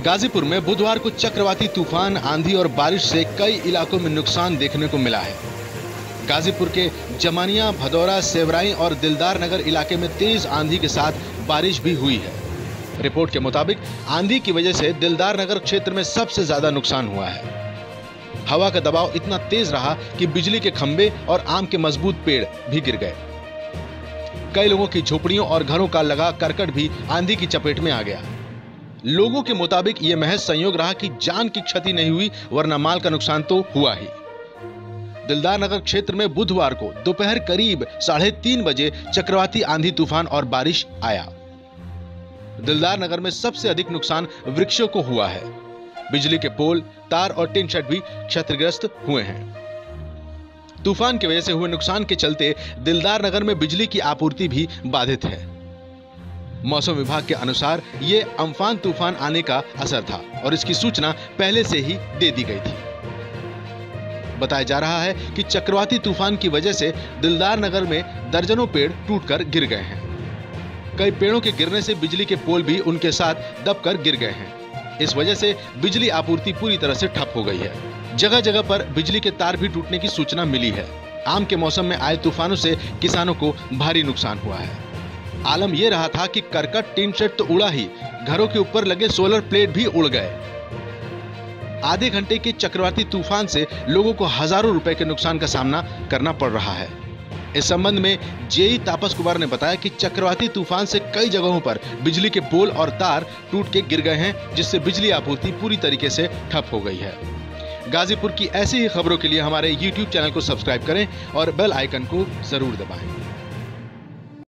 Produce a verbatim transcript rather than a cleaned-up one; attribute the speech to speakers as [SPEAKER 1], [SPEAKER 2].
[SPEAKER 1] गाजीपुर में बुधवार को चक्रवाती तूफान, आंधी और बारिश से कई इलाकों में नुकसान देखने को मिला है। गाजीपुर के जमानिया, भदौरा, सेवराई और दिलदार नगर इलाके में तेज आंधी के साथ बारिश भी हुई है। रिपोर्ट के मुताबिक आंधी की वजह से दिलदार नगर क्षेत्र में सबसे ज्यादा नुकसान हुआ है। हवा का दबाव इतना तेज रहा कि बिजली के खंभे और आम के मजबूत पेड़ भी गिर गए। कई लोगों की झोपड़ियों और घरों का लगा करकट भी आंधी की चपेट में आ गया। लोगों के मुताबिक यह महज संयोग रहा कि जान की क्षति नहीं हुई, वरना माल का नुकसान तो हुआ ही। दिलदार नगर क्षेत्र में बुधवार को दोपहर करीब साढ़े तीन बजे चक्रवाती आंधी तूफान और बारिश आया। दिलदार नगर में सबसे अधिक नुकसान वृक्षों को हुआ है। बिजली के पोल, तार और टिन शेड भी क्षतिग्रस्त हुए हैं। तूफान की वजह से हुए नुकसान के चलते दिलदार नगर में बिजली की आपूर्ति भी बाधित है। मौसम विभाग के अनुसार ये अम्फान तूफान आने का असर था और इसकी सूचना पहले से ही दे दी गई थी। बताया जा रहा है कि चक्रवाती तूफान की वजह से दिलदार नगर में दर्जनों पेड़ टूटकर गिर गए हैं। कई पेड़ों के गिरने से बिजली के पोल भी उनके साथ दबकर गिर गए हैं। इस वजह से बिजली आपूर्ति पूरी तरह से ठप हो गई है। जगह जगह पर बिजली के तार भी टूटने की सूचना मिली है। आम के मौसम में आए तूफानों से किसानों को भारी नुकसान हुआ है। आलम यह रहा था कि करकट, टीन शेड तो उड़ा ही, घरों के ऊपर लगे सोलर प्लेट भी उड़ गए। आधे घंटे के चक्रवाती तूफान से लोगों को हजारों रुपए के नुकसान का सामना करना पड़ रहा है। इस संबंध में जेई तापस कुमार ने बताया कि चक्रवाती तूफान से कई जगहों पर बिजली के पोल और तार टूट के गिर गए हैं, जिससे बिजली आपूर्ति पूरी तरीके से ठप हो गई है। गाजीपुर की ऐसी ही खबरों के लिए हमारे यूट्यूब चैनल को सब्सक्राइब करें और बेल आइकन को जरूर दबाएं।